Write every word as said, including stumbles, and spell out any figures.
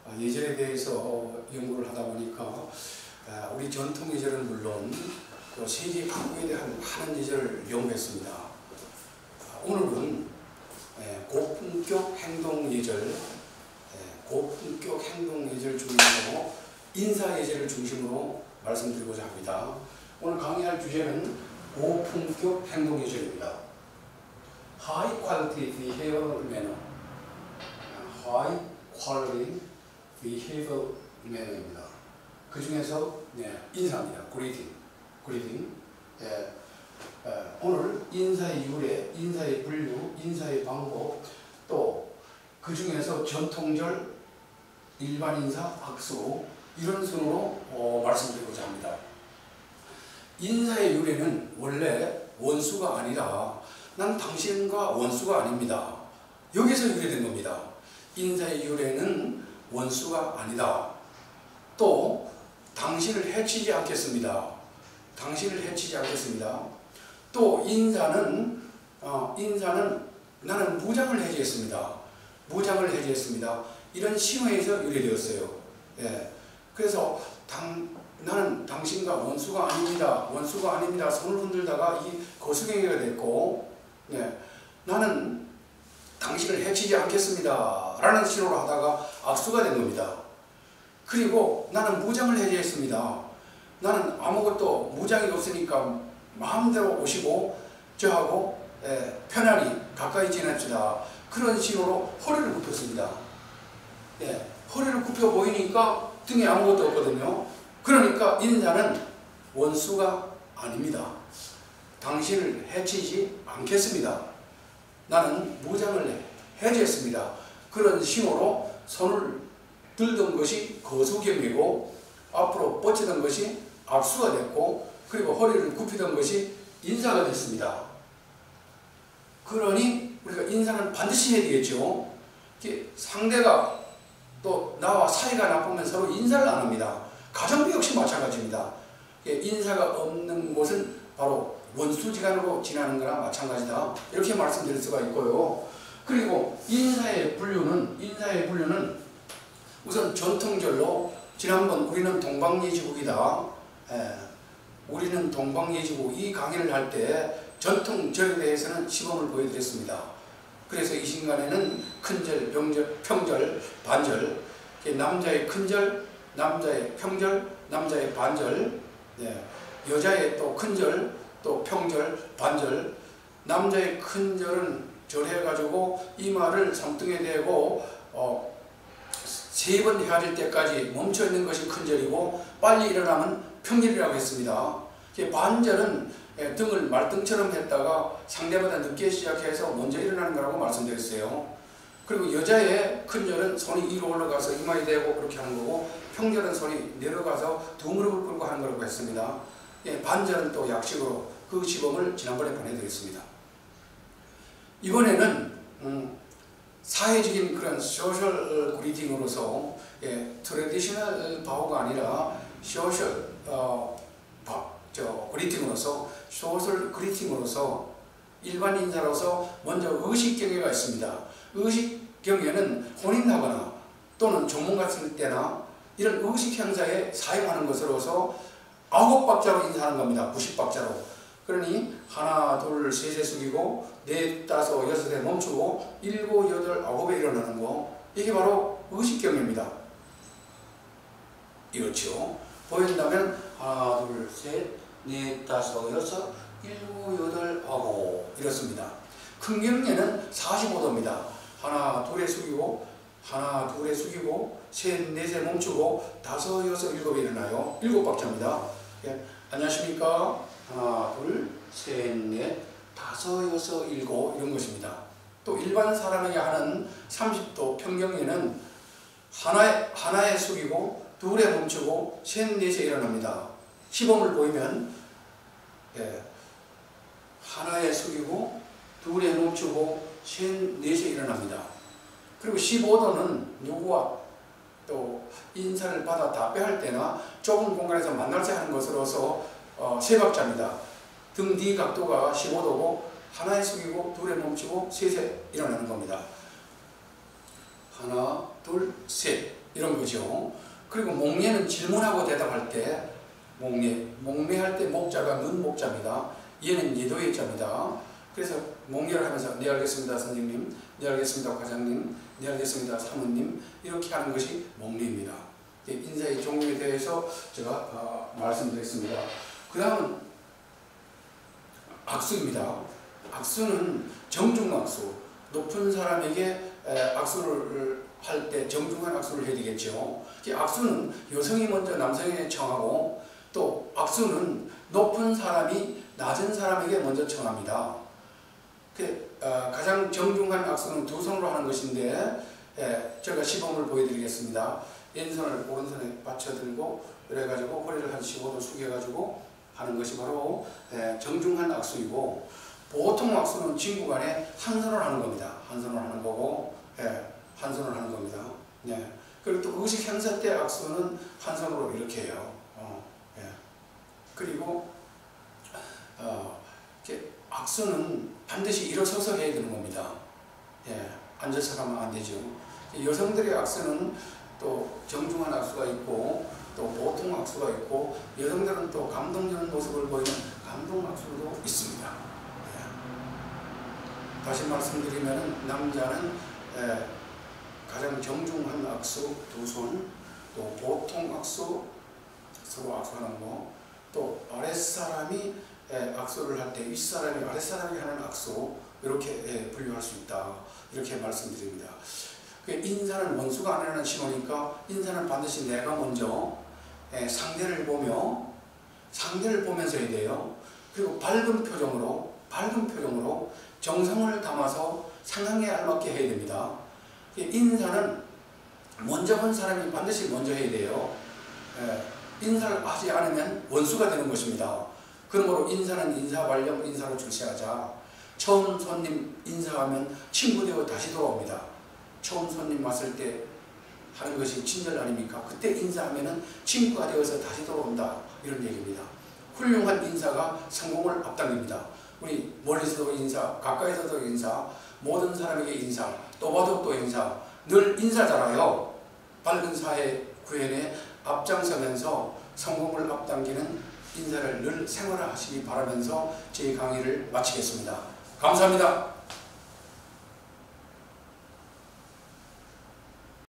예절에 대해서 연구를 하다 보니까 우리 전통 예절은 물론 또 세계 각국에 대한 많은 예절을 연구했습니다. 오늘은 고품격 행동 예절, 고품격 행동 예절 중에서 인사 예절을 중심으로 말씀드리고자 합니다. 오늘 강의할 주제는 고품격 행동 예절입니다. High quality behavioral manner. High quality behavioral manner입니다. 그 중에서 네, 인사입니다. greeting. greeting. 예, 예, 오늘 인사의 유래, 인사의 분류, 인사의 방법, 또 그 중에서 전통절, 일반 인사, 악수 이런 순으로 어, 말씀드리고자 합니다. 인사의 유래는 원래 원수가 아니라 난 당신과 원수가 아닙니다. 여기서 유래된 겁니다. 인사의 유래는 원수가 아니다. 또 당신을 해치지 않겠습니다. 당신을 해치지 않겠습니다. 또 인사는 어, 인사는 나는 무장을 해제했습니다. 무장을 해제했습니다. 이런 칭호에서 유래되었어요. 예. 그래서 당, 나는 당신과 원수가 아닙니다. 원수가 아닙니다. 손을 흔들다가 이 거수경계가 됐고, 예. 나는 당신을 해치지 않겠습니다. 라는 신호를 하다가 악수가 된 겁니다. 그리고 나는 무장을 해제했습니다. 나는 아무것도 무장이 없으니까 마음대로 오시고 저하고 예, 편안히 가까이 지냅시다. 그런 신호로 허리를 굽혔습니다. 예, 허리를 굽혀 보이니까 등에 아무것도 없거든요. 그러니까 인사는 원수가 아닙니다. 당신을 해치지 않겠습니다. 나는 무장을 해제했습니다. 그런 신호로 손을 들던 것이 거수경이고 앞으로 뻗치던 것이 악수가 됐고 그리고 허리를 굽히던 것이 인사가 됐습니다. 그러니 우리가 인사는 반드시 해야 되겠죠. 상대가 또 나와 사이가 나쁘면 서로 인사를 안 합니다. 가정도 역시 마찬가지입니다. 인사가 없는 곳은 바로 원수지간으로 지나는 거나 마찬가지다. 이렇게 말씀드릴 수가 있고요. 그리고 인사의 분류는 인사의 분류는 우선 전통절로 지난번 우리는 동방예지국이다. 예, 우리는 동방예지국 이 강의를 할 때 전통절에 대해서는 시범을 보여드렸습니다. 그래서 이 시간에는 큰절, 병절, 평절, 반절, 남자의 큰절, 남자의 평절, 남자의 반절, 예, 여자의 또 큰절, 또 평절, 반절. 남자의 큰절은 절해가지고 이마를 손등에 대고 어, 세 번 헤어질 때까지 멈춰있는 것이 큰절이고 빨리 일어나면 평절이라고 했습니다. 반절은 등을 말등처럼 했다가 상대보다 늦게 시작해서 먼저 일어나는 거라고 말씀드렸어요. 그리고 여자의 큰절은 손이 위로 올라가서 이마에 대고 그렇게 하는 거고 평절은 손이 내려가서 두 무릎을 꿇고 하는 거라고 했습니다. 반절은 또 약식으로 그 시범을 지난번에 보내드렸습니다. 이번에는 음, 사회적인 그런 소셜 그리팅으로서 예, 트레디셔널 바우가 아니라 소셜 어, 바, 저 그리팅으로서 소셜 그리팅으로서 일반 인사로서 먼저 의식경례가 있습니다. 의식경례는 혼인하거나 또는 조문 갔을 때나 이런 의식 행사에 사용하는 것으로서 아홉 박자로 인사하는 겁니다. 구십 박자로. 그러니 하나, 둘, 셋에 숙이고 넷, 다섯, 여섯에 멈추고 일곱, 여덟, 아홉에 일어나는 거. 이게 바로 의식경례입니다. 이렇죠. 보인다면 하나, 둘, 셋, 넷, 다섯, 여섯, 일곱, 여덟, 아홉 이렇습니다. 큰 경례는 사십오 도입니다. 하나, 둘에 숙이고 하나, 둘에 숙이고 셋, 넷에 멈추고 다섯, 여섯, 일곱에 일어나요. 일곱 박자입니다. 예. 안녕하십니까? 하나, 둘, 셋, 넷, 다섯, 여섯, 일곱 이런 것입니다. 또 일반 사람에게 하는 삼십 도 평경례는 하나에, 하나에 숙이고 둘에 멈추고 셋, 넷에 일어납니다. 시범을 보이면 예, 하나에 숙이고 둘에 멈추고 셋, 넷에 일어납니다. 그리고 십오 도는 누구와 또 인사를 받아 답변할 때나 좁은 공간에서 만날 때 하는 것으로서 어, 세 박자입니다. 등 뒤 각도가 십오 도고 하나에 숙이고 둘에 멈추고 셋에 일어나는 겁니다. 하나, 둘, 셋 이런 거죠. 그리고 목례는 질문하고 대답할 때 목례, 목례할 때 목자가 눈 목자입니다. 얘는 예도의 자입니다. 그래서 목례를 하면서 네 알겠습니다 선생님, 네 알겠습니다 과장님, 네 알겠습니다 사모님, 이렇게 하는 것이 목례입니다. 인사의 종류에 대해서 제가 어, 말씀드렸습니다. 그 다음은 악수입니다. 악수는 정중악수, 높은 사람에게 에, 악수를 할 때 정중한 악수를 해야 되겠죠. 악수는 여성이 먼저 남성에게 청하고, 또 악수는 높은 사람이 낮은 사람에게 먼저 청합니다. 그, 어, 가장 정중한 악수는 두 손으로 하는 것인데, 예, 제가 시범을 보여드리겠습니다. 왼손을 오른손에 받쳐들고 그래가지고 허리를 한 십오 도 숙여가지고 하는 것이 바로 예, 정중한 악수이고, 보통 악수는 친구 간에 한 손으로 하는 겁니다. 한 손으로 하는 거고, 예, 한 손으로 하는 겁니다. 예. 그리고 또 의식 행사 때 악수는 한 손으로 이렇게 해요. 어, 예. 그리고 어, 이렇게 악수는 반드시 일어서서 해야 되는 겁니다. 예, 앉아서 하면 안 되죠. 여성들의 악수는 또 정중한 악수가 있고, 또 보통 악수가 있고, 여성들은 또 감동 주는 모습을 보이는 감동 악수도 있습니다. 예. 다시 말씀드리면 남자는 예, 가장 정중한 악수 두 손, 또 보통 악수 서로 악수하는 거, 또 아랫사람이 예, 악수를 할 때 윗사람이 아랫사람이 하는 악수, 이렇게 예, 분류할 수 있다, 이렇게 말씀드립니다. 인사는 원수가 아니라는 신호니까 인사는 반드시 내가 먼저 예, 상대를 보며 상대를 보면서 해야 돼요. 그리고 밝은 표정으로 밝은 표정으로 정성을 담아서 상황에 알맞게 해야 됩니다. 인사는 먼저 본 사람이 반드시 먼저 해야 돼요. 예, 인사를 하지 않으면 원수가 되는 것입니다. 그러므로 인사는 인사 관련 인사로 출시하자. 처음 손님 인사하면 친구 되어 다시 돌아옵니다. 처음 손님 왔을 때 하는 것이 친절 아닙니까? 그때 인사하면 친구가 되어서 다시 돌아온다, 이런 얘기입니다. 훌륭한 인사가 성공을 앞당깁니다. 우리 멀리서도 인사, 가까이서도 인사, 모든 사람에게 인사, 또 봐도 또 인사, 늘 인사잖아요. 밝은 사회 구현에 앞장서면서 성공을 앞당기는 인사를 늘 생활하시기 바라면서 제 강의를 마치겠습니다. 감사합니다.